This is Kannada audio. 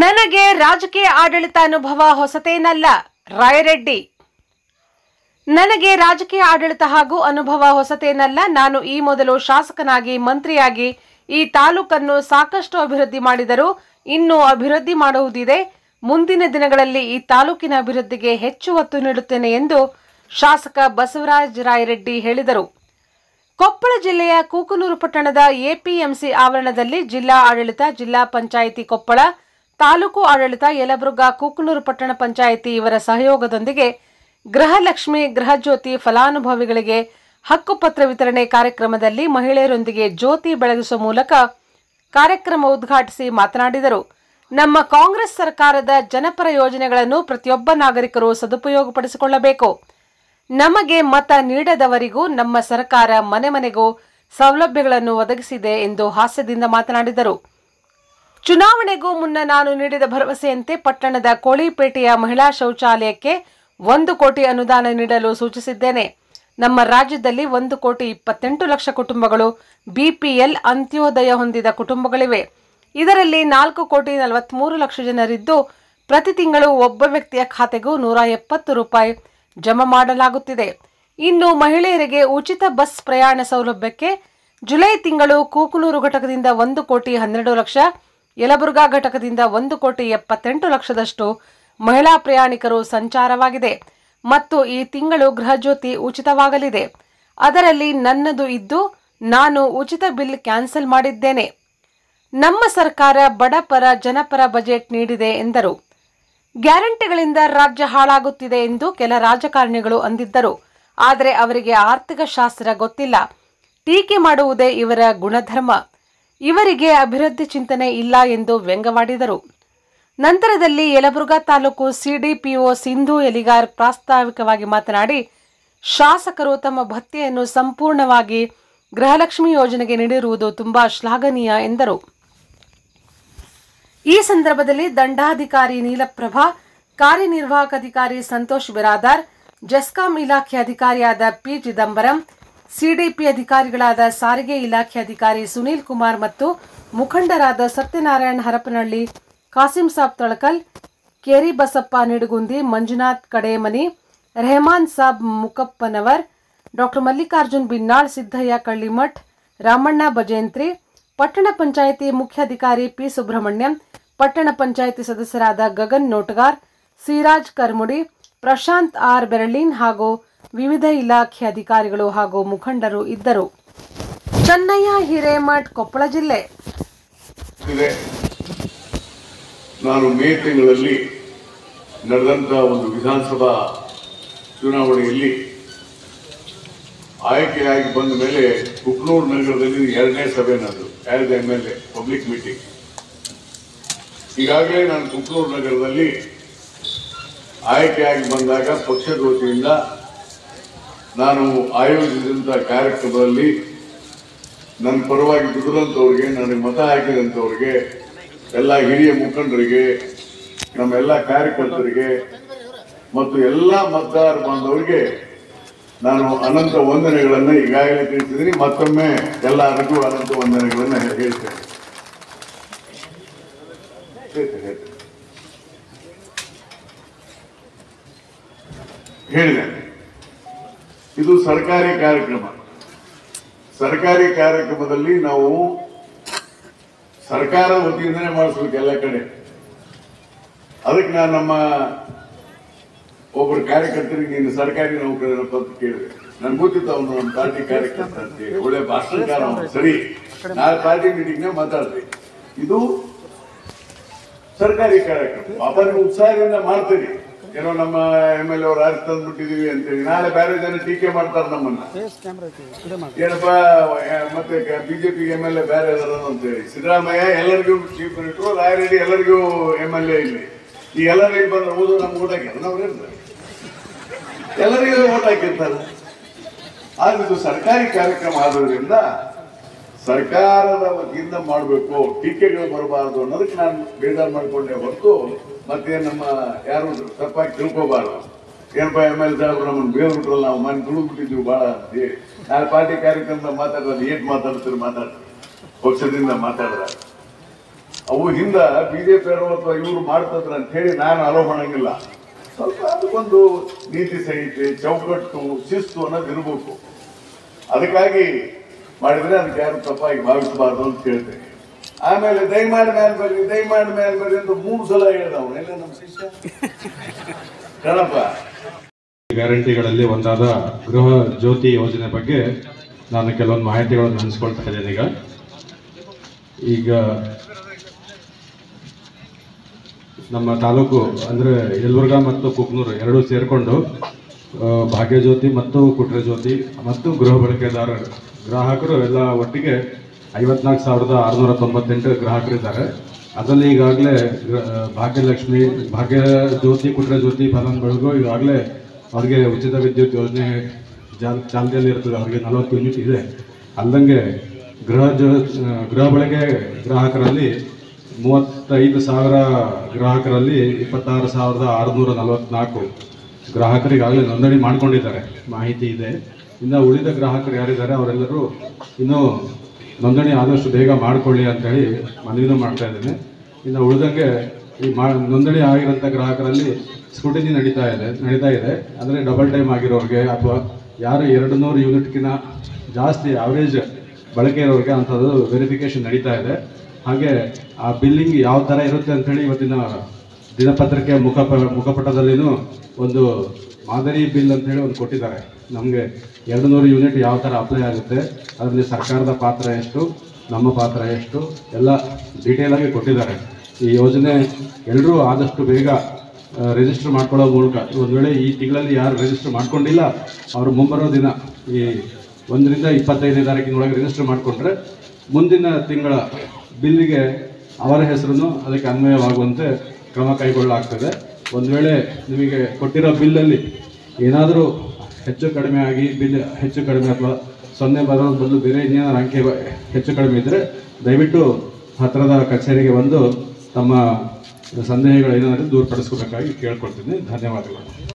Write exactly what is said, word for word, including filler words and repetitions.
ನನಗೆ ರಾಜಕೀಯ ಆಡಳಿತ ಅನುಭವ ಹೊಸತೇನಲ್ಲ. ರಾಯರೆಡ್ಡಿ. ನನಗೆ ರಾಜಕೀಯ ಆಡಳಿತ ಹಾಗೂ ಅನುಭವ ಹೊಸತೇನಲ್ಲ. ನಾನು ಈ ಮೊದಲು ಶಾಸಕನಾಗಿ, ಮಂತ್ರಿಯಾಗಿ ಈ ತಾಲೂಕನ್ನು ಸಾಕಷ್ಟು ಅಭಿವೃದ್ಧಿ ಮಾಡಿದರೂ ಇನ್ನೂ ಅಭಿವೃದ್ಧಿ ಮಾಡುವುದಿದೆ. ಮುಂದಿನ ದಿನಗಳಲ್ಲಿ ಈ ತಾಲೂಕಿನ ಅಭಿವೃದ್ಧಿಗೆ ಹೆಚ್ಚು ಒತ್ತು ನೀಡುತ್ತೇನೆ ಎಂದು ಶಾಸಕ ಬಸವರಾಜ ರಾಯರೆಡ್ಡಿ ಹೇಳಿದರು. ಕೊಪ್ಪಳ ಜಿಲ್ಲೆಯ ಕೂಕನೂರು ಪಟ್ಟಣದ ಎಪಿಎಂಸಿ ಆವರಣದಲ್ಲಿ ಜಿಲ್ಲಾ ಆಡಳಿತ, ಜಿಲ್ಲಾ ಪಂಚಾಯಿತಿ ಕೊಪ್ಪಳ, ತಾಲೂಕು ಆಡಳಿತ, ಯಲಬುರ್ಗಾ, ಕೂಕನೂರು ಪಟ್ಟಣ ಪಂಚಾಯಿತಿ ಇವರ ಸಹಯೋಗದೊಂದಿಗೆ ಗೃಹಲಕ್ಷ್ಮಿ, ಗೃಹಜ್ಯೋತಿ ಫಲಾನುಭವಿಗಳಿಗೆ ಹಕ್ಕುಪತ್ರ ವಿತರಣೆ ಕಾರ್ಯಕ್ರಮದಲ್ಲಿ ಮಹಿಳೆಯರೊಂದಿಗೆ ಜ್ಯೋತಿ ಬೆಳಗಿಸುವ ಮೂಲಕ ಕಾರ್ಯಕ್ರಮ ಉದ್ಘಾಟಿಸಿ ಮಾತನಾಡಿದರು. ನಮ್ಮ ಕಾಂಗ್ರೆಸ್ ಸರ್ಕಾರದ ಜನಪರ ಯೋಜನೆಗಳನ್ನು ಪ್ರತಿಯೊಬ್ಬ ನಾಗರಿಕರು ಸದುಪಯೋಗಪಡಿಸಿಕೊಳ್ಳಬೇಕು. ನಮಗೆ ಮತ ನೀಡದವರಿಗೂ ನಮ್ಮ ಸರ್ಕಾರ ಮನೆ ಮನೆಗೂ ಸೌಲಭ್ಯಗಳನ್ನು ಒದಗಿಸಿದೆ ಎಂದು ಹಾಸ್ಯದಿಂದ ಮಾತನಾಡಿದರು. ಚುನಾವಣೆಗೂ ಮುನ್ನ ನಾನು ನೀಡಿದ ಭರವಸೆಯಂತೆ ಪಟ್ಟಣದ ಕೋಳಿಪೇಟೆಯ ಮಹಿಳಾ ಶೌಚಾಲಯಕ್ಕೆ ಒಂದು ಕೋಟಿ ಅನುದಾನ ನೀಡಲು ಸೂಚಿಸಿದ್ದೇನೆ. ನಮ್ಮ ರಾಜ್ಯದಲ್ಲಿ ಒಂದು ಕೋಟಿ ಇಪ್ಪತ್ತೆಂಟು ಲಕ್ಷ ಕುಟುಂಬಗಳು ಬಿಪಿಎಲ್ ಅಂತ್ಯೋದಯ ಹೊಂದಿದ ಕುಟುಂಬಗಳಿವೆ. ಇದರಲ್ಲಿ ನಾಲ್ಕು ಕೋಟಿ ನಲವತ್ಮೂರು ಲಕ್ಷ ಜನರಿದ್ದು ಪ್ರತಿ ತಿಂಗಳು ಒಬ್ಬ ವ್ಯಕ್ತಿಯ ಖಾತೆಗೂ ನೂರ ಎಪ್ಪತ್ತು ರೂಪಾಯಿ ಜಮಾ ಮಾಡಲಾಗುತ್ತಿದೆ. ಇನ್ನು ಮಹಿಳೆಯರಿಗೆ ಉಚಿತ ಬಸ್ ಪ್ರಯಾಣ ಸೌಲಭ್ಯಕ್ಕೆ ಜುಲೈ ತಿಂಗಳು ಕೂಕನೂರು ಘಟಕದಿಂದ ಒಂದು ಕೋಟಿ ಹನ್ನೆರಡು ಲಕ್ಷ, ಯಲಬುರ್ಗಾ ಘಟಕದಿಂದ ಒಂದು ಕೋಟಿ ಎಪ್ಪತ್ತೆಂಟು ಲಕ್ಷದಷ್ಟು ಮಹಿಳಾ ಪ್ರಯಾಣಿಕರು ಸಂಚಾರವಾಗಿದೆ ಮತ್ತು ಈ ತಿಂಗಳು ಗೃಹಜ್ಯೋತಿ ಉಚಿತವಾಗಲಿದೆ. ಅದರಲ್ಲಿ ನನ್ನದು ಇದ್ದು ನಾನು ಉಚಿತ ಬಿಲ್ ಕ್ಯಾನ್ಸಲ್ ಮಾಡಿದ್ದೇನೆ. ನಮ್ಮ ಸರ್ಕಾರ ಬಡಪರ ಜನಪರ ಬಜೆಟ್ ನೀಡಿದೆ ಎಂದರು. ಗ್ಯಾರಂಟಿಗಳಿಂದ ರಾಜ್ಯ ಹಾಳಾಗುತ್ತಿದೆ ಎಂದು ಕೆಲ ರಾಜಕಾರಣಿಗಳು ಅಂದಿದ್ದರು. ಆದರೆ ಅವರಿಗೆ ಆರ್ಥಿಕ ಶಾಸ್ತ್ರ ಗೊತ್ತಿಲ್ಲ. ಟೀಕೆ ಮಾಡುವುದೇ ಇವರ ಗುಣಧರ್ಮ. ಇವರಿಗೆ ಅಭಿವೃದ್ಧಿ ಚಿಂತನೆ ಇಲ್ಲ ಎಂದು ವ್ಯಂಗ್ಯವಾಡಿದರು. ನಂತರದಲ್ಲಿ ಯಲಬುರ್ಗಾ ತಾಲೂಕು ಸಿಡಿಪಿಒ ಸಿಂಧು ಎಲಿಗಾರ್ ಪ್ರಾಸ್ತಾವಿಕವಾಗಿ ಮಾತನಾಡಿ, ಶಾಸಕರು ತಮ್ಮ ಭತ್ಯೆಯನ್ನು ಸಂಪೂರ್ಣವಾಗಿ ಗೃಹಲಕ್ಷ್ಮಿ ಯೋಜನೆಗೆ ನೀಡಿರುವುದು ತುಂಬಾ ಶ್ಲಾಘನೀಯ ಎಂದರು. ಈ ಸಂದರ್ಭದಲ್ಲಿ ದಂಡಾಧಿಕಾರಿ ನೀಲಪ್ರಭಾ, ಕಾರ್ಯನಿರ್ವಾಹಕ ಅಧಿಕಾರಿ ಸಂತೋಷ್ ಬಿರಾದಾರ್, ಜೆಸ್ಕಾಂ ಇಲಾಖೆ ಅಧಿಕಾರಿಯಾದ ಪಿ ಚಿದಂಬರಂ, ಸಿಡಿಪಿ ಅಧಿಕಾರಿಗಳಾದ ಸಾರಿಗೆ ಇಲಾಖೆ ಅಧಿಕಾರಿ ಸುನೀಲ್ ಕುಮಾರ್ ಮತ್ತು ಮುಖಂಡರಾದ ಸತ್ಯನಾರಾಯಣ ಹರಪನಹಳ್ಳಿ, ಕಾಸಿಂ ಸಾಬ್ ತಳಕಲ್, ಕೇರಿ ಬಸಪ್ಪ ನಿಡಗುಂದಿ, ಮಂಜುನಾಥ್ ಕಡೇಮನಿ, ರೆಹಮಾನ್ ಸಾಬ್ ಮುಕಪ್ಪನವರ್, ಡಾಕ್ಟರ್ ಮಲ್ಲಿಕಾರ್ಜುನ್ ಬಿನ್ನಾಳ್, ಸಿದ್ದಯ್ಯ ಕಳ್ಳಿಮಠ್, ರಾಮಣ್ಣ ಬಜೇಂತ್ರಿ, ಪಟ್ಟಣ ಪಂಚಾಯಿತಿ ಮುಖ್ಯಾಧಿಕಾರಿ ಪಿ ಸುಬ್ರಹ್ಮಣ್ಯಂ, ಪಟ್ಟಣ ಪಂಚಾಯಿತಿ ಸದಸ್ಯರಾದ ಗಗನ್ ನೋಟಗಾರ್, ಸಿರಾಜ್ ಕರ್ಮುಡಿ, ಪ್ರಶಾಂತ್ ಆರ್ ಬೆರಳೀನ್ ಹಾಗೂ ವಿವಿಧ ಇಲಾಖೆ ಅಧಿಕಾರಿಗಳು ಹಾಗೂ ಮುಖಂಡರು ಇದ್ದರು. ಚೆನ್ನಯ್ಯ ಹಿರೇಮಠ್, ಕೊಪ್ಪಳ ಜಿಲ್ಲೆ. ನಾನು ಮೇ ತಿಂಗಳಲ್ಲಿ ನಡೆದಂತಹ ಒಂದು ವಿಧಾನಸಭಾ ಚುನಾವಣೆಯಲ್ಲಿ ಆಯ್ಕೆಯಾಗಿ ಬಂದ ಮೇಲೆ ಕುಕ್ನೂರು ನಗರದಲ್ಲಿ ಎರಡನೇ ಸಭೆ ನನ್ನದು as M L A public meeting. ಈಗಾಗಲೇ ನಾನು ಕುಕ್ನೂರು ನಗರದಲ್ಲಿ ಆಯ್ಕೆಯಾಗಿ ಬಂದಾಗ ಪಕ್ಷದ ವತಿಯಿಂದ ನಾನು ಆಯೋಜಿಸಿದಂತಹ ಕಾರ್ಯಕ್ರಮದಲ್ಲಿ ನನ್ನ ಪರವಾಗಿ ದುಡಿದಂಥವ್ರಿಗೆ, ನನಗೆ ಮತ ಹಾಕಿದಂಥವ್ರಿಗೆ, ಎಲ್ಲ ಹಿರಿಯ ಮುಖಂಡರಿಗೆ, ನಮ್ಮೆಲ್ಲ ಕಾರ್ಯಕರ್ತರಿಗೆ ಮತ್ತು ಎಲ್ಲ ಮತದಾರ ಬಾಂಧವರಿಗೆ ನಾನು ಅನಂತ ವಂದನೆಗಳನ್ನು ಈಗಾಗಲೇ ತಿಳಿಸಿದ್ದೀನಿ. ಮತ್ತೊಮ್ಮೆ ಎಲ್ಲರಿಗೂ ಅನಂತ ವಂದನೆಗಳನ್ನು ಹೇಳ್ತೇನೆ. ಹೇಳಿದೆ ಇದು ಸರ್ಕಾರಿ ಕಾರ್ಯಕ್ರಮ. ಸರ್ಕಾರಿ ಕಾರ್ಯಕ್ರಮದಲ್ಲಿ ನಾವು ಸರ್ಕಾರದ ವತಿಯಿಂದನೇ ಮಾಡಿಸ್ಬೇಕು ಎಲ್ಲ ಕಡೆ. ಅದಕ್ಕೆ ನಾನು ನಮ್ಮ ಒಬ್ಬರು ಕಾರ್ಯಕರ್ತರಿಗೆ ನೀನು ಸರ್ಕಾರಿ ನೌಕರರಪ್ಪ ಅಂತ ಕೇಳಿದೆ. ನನ್ಗೆ ಗೊತ್ತಿತ್ತು ಅವನು ನಮ್ಮ ಪಾರ್ಟಿ ಕಾರ್ಯಕರ್ತ ಅಂತ ಹೇಳಿ, ಒಳ್ಳೆ ಭಾಷಣಕಾರ ಅವನು. ಸರಿ, ನಾಳೆ ಪಾರ್ಟಿ ಮೀಟಿಂಗ್ನ ಮಾತಾಡ್ತೀವಿ. ಇದು ಸರ್ಕಾರಿ ಕಾರ್ಯಕ್ರಮ. ಪಾಪ ನೀವು ಉತ್ಸಾಹದಿಂದ ಮಾಡ್ತೀರಿ. ಏನೋ ನಮ್ಮ ಎಮ್ ಎಲ್ ಎ ಅವ್ರು ಆರಿಸಿ ತಂದ್ಬಿಟ್ಟಿದೀವಿ ಅಂತೇಳಿ ನಾಳೆ ಬೇರೆ ಜನ ಟೀಕೆ ಮಾಡ್ತಾರೆ ನಮ್ಮನ್ನ. ಏನಪ್ಪಾ ಮತ್ತೆ ಬಿಜೆಪಿ ಎಮ್ ಎಲ್ ಎ ಬೇರೆ ಅದಾರ ಅಂತೇಳಿ. ಸಿದ್ದರಾಮಯ್ಯ ಎಲ್ಲರಿಗೂ ಚೀಫ್ ಮಿನಿಸ್ಟರ್, ರಾಯರೆಡ್ಡಿ ಎಲ್ಲರಿಗೂ ಎಮ್ ಎಲ್ ಎ ಇಲ್ಲಿ. ಈ ಎಲ್ಲರಿಗೆ ಬಂದ್ರೆ ಓದೋ ನಮ್ಗೆ ಓಟ್ ಹಾಕಿರ್ತಾರೆ, ನಾವು ಇರ್ತಾರೆ ಎಲ್ಲರಿಗೂ ಓಟ್ ಹಾಕಿರ್ತಾರೆ. ಆದ್ರೆ ಇದು ಸರ್ಕಾರಿ ಕಾರ್ಯಕ್ರಮ ಆದ್ರಿಂದ ಸರ್ಕಾರದ ವತಿಯಿಂದ ಮಾಡಬೇಕು, ಟೀಕೆಗಳು ಬರಬಾರದು ಅನ್ನೋದಕ್ಕೆ ನಾನು ಬೇಜಾರು ಮಾಡಿಕೊಂಡೆ ಹೊರತು ಮತ್ತೆ ನಮ್ಮ ಯಾರು ತಪ್ಪಾಗಿ ತಿಳ್ಕೋಬಾರ್ದು. ಏನಪ್ಪಾ ಎಮ್ ಎಲ್ ಸಾಹೇಬ್ರು ನಮ್ಮನ್ನು ಬೇರೆ ಬಿಟ್ರಲ್ಲ, ನಾವು ಮನೆ ತುಳಿದ್ಬಿಟ್ಟಿದ್ವಿ ಭಾಳ ಅಂತ ಹೇಳಿ ನಾನು ಪಾರ್ಟಿ ಕಾರ್ಯಕ್ರಮದ ಮಾತಾಡೋದು ಏಟ್ ಮಾತಾಡ್ತಾರೆ ಮಾತಾಡ್ತಾರೆ ಪಕ್ಷದಿಂದ ಮಾತಾಡಿದಾಗ ಅವು ಹಿಂದ ಬಿಜೆಪಿಯವರು ಅಥವಾ ಇವರು ಮಾಡ್ತಿದ್ರು ಅಂತ ಹೇಳಿ ನಾನು ಅಲೋ ಮಾಡಂಗಿಲ್ಲ. ಸ್ವಲ್ಪ ಅದಕ್ಕೊಂದು ನೀತಿ ಸಂಹಿತೆ, ಚೌಕಟ್ಟು, ಶಿಸ್ತು ಅನ್ನೋದು ಇರಬೇಕು. ಅದಕ್ಕಾಗಿ ಮಾಡಿದ್ರೆ ಅದಕ್ಕೆ ಯಾರು ತಪ್ಪಾಗಿ ಭಾವಿಸಬಾರ್ದು ಅಂತ ಕೇಳ್ತೇನೆ. ಆಮೇಲೆ ದಯಮಾಡಿ ಮೇಲೆ ಬರ್ರಿ, ದಯಮಾಡಿ ಮೇಲೆ ಬರ್ರಿ ಅಂತ ಮೂರು ಸಲ ಹೇಳ್ದ ಅವನು. ಎಲ್ಲ ನಮ್ಮ ಶಿಷ್ಯ ಕಣಪ್ಪ. ಗ್ಯಾರಂಟಿಗಳಲ್ಲಿ ಒಂದಾದ ಗೃಹ ಜ್ಯೋತಿ ಯೋಜನೆ ಬಗ್ಗೆ ನಾನು ಕೆಲವೊಂದು ಮಾಹಿತಿಗಳನ್ನು ಹಂಚ್ಕೊಳ್ತಾ ಇದ್ದೇನೆ. ಈಗ ಈಗ ನಮ್ಮ ತಾಲೂಕು ಅಂದರೆ ಯಲಬುರ್ಗಾ ಮತ್ತು ಕುಕ್ನೂರು ಎರಡೂ ಸೇರಿಕೊಂಡು ಭಾಗ್ಯ ಜ್ಯೋತಿ ಮತ್ತು ಕುಟ್ರೆ ಜ್ಯೋತಿ ಮತ್ತು ಗೃಹ ಬಳಕೆದಾರರು ಗ್ರಾಹಕರು ಎಲ್ಲ ಒಟ್ಟಿಗೆ ಐವತ್ನಾಲ್ಕು ಸಾವಿರದ ಆರುನೂರ ತೊಂಬತ್ತೆಂಟು ಗ್ರಾಹಕರಿದ್ದಾರೆ. ಅದರಲ್ಲಿ ಈಗಾಗಲೇ ಭಾಗ್ಯಲಕ್ಷ್ಮಿ, ಭಾಗ್ಯ ಜ್ಯೋತಿ, ಕುಟ್ರೆ ಜ್ಯೋತಿ ಫಲಾನುಭವಿಗಳು ಈಗಾಗಲೇ ಅವ್ರಿಗೆ ಉಚಿತ ವಿದ್ಯುತ್ ಯೋಜನೆ ಜಾಲ್ ಚಾಲ್ತಿಯಲ್ಲಿ ಇರ್ತದೆ. ಅವರಿಗೆ ನಲವತ್ತು ಯೂನಿಟ್ ಇದೆ. ಅಲ್ಲದಂಗೆ ಗೃಹ ಜೋ ಗೃಹ ಬಳಕೆ ಗ್ರಾಹಕರಲ್ಲಿ ಮೂವತ್ತೈದು ಸಾವಿರ ಗ್ರಾಹಕರಲ್ಲಿ ಇಪ್ಪತ್ತಾರು ಸಾವಿರದ ಆರುನೂರ ನಲವತ್ತ್ನಾಲ್ಕು ಗ್ರಾಹಕರಿಗಾಗಲೇ ನೋಂದಣಿ ಮಾಡ್ಕೊಂಡಿದ್ದಾರೆ, ಮಾಹಿತಿ ಇದೆ. ಇನ್ನು ಉಳಿದ ಗ್ರಾಹಕರು ಯಾರಿದ್ದಾರೆ ಅವರೆಲ್ಲರೂ ಇನ್ನೂ ನೋಂದಣಿ ಆದಷ್ಟು ಬೇಗ ಮಾಡಿಕೊಳ್ಳಿ ಅಂತೇಳಿ ಮನವಿನೂ ಮಾಡ್ತಾ ಇದ್ದೇನೆ. ಇನ್ನು ಉಳಿದಂಗೆ ಈ ಮಾ ನೋಂದಣಿ ಆಗಿರೋಂಥ ಗ್ರಾಹಕರಲ್ಲಿ ಸ್ಕ್ರೂಟಿನಿ ನಡೀತಾ ಇದೆ ನಡೀತಾ ಇದೆ ಅಂದರೆ ಡಬಲ್ ಟೈಮ್ ಆಗಿರೋರಿಗೆ ಅಥವಾ ಯಾರು ಎರಡು ನೂರು ಯೂನಿಟ್ಗಿಂತ ಜಾಸ್ತಿ ಆವ್ರೇಜ್ ಬಳಕೆ ಇರೋರಿಗೆ ಅಂಥದ್ದು ವೆರಿಫಿಕೇಷನ್ ನಡೀತಾ ಇದೆ. ಹಾಗೆ ಆ ಬಿಲ್ಲಿಂಗ್ ಯಾವ ಥರ ಇರುತ್ತೆ ಅಂಥೇಳಿ ಇವತ್ತಿನ ದಿನಪತ್ರಿಕೆ ಮುಖಪ ಮುಖಪಟದಲ್ಲಿನೂ ಒಂದು ಮಾದರಿ ಬಿಲ್ ಅಂತೇಳಿ ಒಂದು ಕೊಟ್ಟಿದ್ದಾರೆ. ನಮಗೆ ಎರಡು ನೂರು ಯೂನಿಟ್ ಯಾವ ಥರ ಅಪ್ಲೈ ಆಗುತ್ತೆ, ಅದರಲ್ಲಿ ಸರ್ಕಾರದ ಪಾತ್ರ ಎಷ್ಟು, ನಮ್ಮ ಪಾತ್ರ ಎಷ್ಟು ಎಲ್ಲ ಡೀಟೇಲಾಗಿ ಕೊಟ್ಟಿದ್ದಾರೆ. ಈ ಯೋಜನೆ ಎಲ್ಲರೂ ಆದಷ್ಟು ಬೇಗ ರಿಜಿಸ್ಟರ್ ಮಾಡ್ಕೊಳ್ಳೋ ಮೂಲಕ, ಒಂದು ವೇಳೆ ಈ ತಿಂಗಳಲ್ಲಿ ಯಾರು ರಿಜಿಸ್ಟರ್ ಮಾಡ್ಕೊಂಡಿಲ್ಲ ಅವರು ಮುಂಬರೋ ದಿನ ಈ ಒಂದರಿಂದ ಇಪ್ಪತ್ತೈದನೇ ತಾರೀಕಿನೊಳಗೆ ರಿಜಿಸ್ಟರ್ ಮಾಡಿಕೊಂಡ್ರೆ ಮುಂದಿನ ತಿಂಗಳ ಬಿಲ್ಲಿಗೆ ಅವರ ಹೆಸರನ್ನು ಅದಕ್ಕೆ ಅನ್ವಯವಾಗುವಂತೆ ಕ್ರಮ ಕೈಗೊಳ್ಳಲಾಗ್ತದೆ. ಒಂದು ವೇಳೆ ನಿಮಗೆ ಕೊಟ್ಟಿರೋ ಬಿಲ್ಲಲ್ಲಿ ಏನಾದರೂ ಹೆಚ್ಚು ಕಡಿಮೆ ಆಗಿ ಬಿಲ್ ಹೆಚ್ಚು ಕಡಿಮೆ ಅಥವಾ ಸೊನ್ನೆ ಬರೋದ್ರ ಬದಲು ಬೇರೆ ಇನ್ನೇನಾದ್ರು ಅಂಕೆ ಹೆಚ್ಚು ಕಡಿಮೆ ಇದ್ದರೆ ದಯವಿಟ್ಟು ಹತ್ತಿರದ ಕಚೇರಿಗೆ ಬಂದು ತಮ್ಮ ಸಂದೇಹಗಳು ಏನಾದರೂ ದೂರಪಡಿಸ್ಕೋಬೇಕಾಗಿ ಕೇಳ್ಕೊಳ್ತೀನಿ. ಧನ್ಯವಾದಗಳು.